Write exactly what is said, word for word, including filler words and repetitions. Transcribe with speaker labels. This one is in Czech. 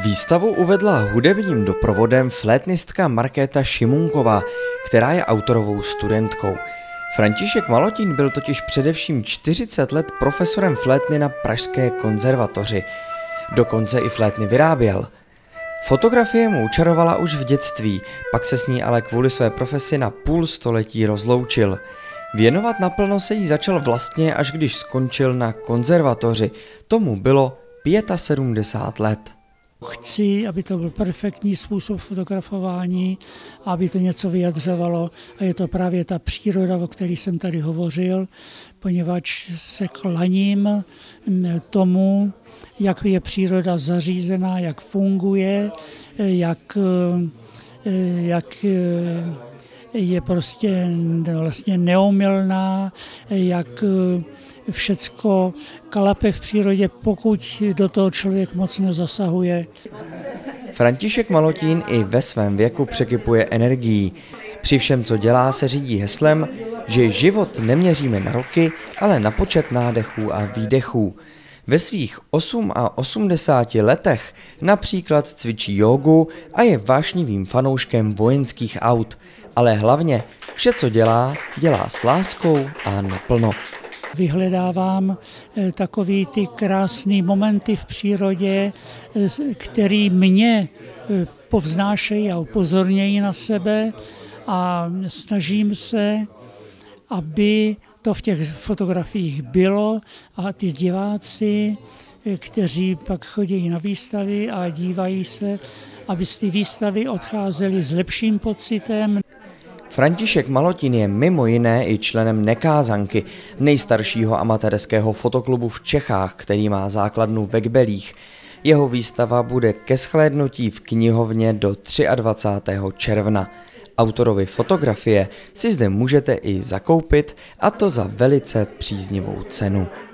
Speaker 1: Výstavu uvedla hudebním doprovodem flétnistka Markéta Šimunková, která je autorovou studentkou. František Malotín byl totiž především čtyřicet let profesorem flétny na Pražské konzervatoři. Dokonce i flétny vyráběl. Fotografie mu učarovala už v dětství, pak se s ní ale kvůli své profesi na půl století rozloučil. Věnovat naplno se jí začal vlastně, až když skončil na konzervatoři. Tomu bylo sedmdesát pět let.
Speaker 2: Chci, aby to byl perfektní způsob fotografování, aby to něco vyjadřovalo a je to právě ta příroda, o které jsem tady hovořil, poněvadž se klaním tomu, jak je příroda zařízená, jak funguje, jak, jak je prostě vlastně neomylná, jak všecko kalape v přírodě, pokud do toho člověk moc nezasahuje.
Speaker 1: František Malotín i ve svém věku překypuje energií. Při všem, co dělá, se řídí heslem, že život neměříme na roky, ale na počet nádechů a výdechů. Ve svých osmadesáti letech například cvičí jógu a je vášnivým fanouškem vojenských aut, ale hlavně vše, co dělá, dělá s láskou a naplno.
Speaker 2: Vyhledávám takový ty krásné momenty v přírodě, které mě povznášejí a upozornějí na sebe a snažím se, aby to v těch fotografiích bylo a ty diváci, kteří pak chodí na výstavy a dívají se, aby z té výstavy odcházeli s lepším pocitem.
Speaker 1: František Malotín je mimo jiné i členem Nekázanky, nejstaršího amatérského fotoklubu v Čechách, který má základnu ve Kbelích. Jeho výstava bude ke shlédnutí v knihovně do dvacátého třetího června. Autorovi fotografie si zde můžete i zakoupit, a to za velice příznivou cenu.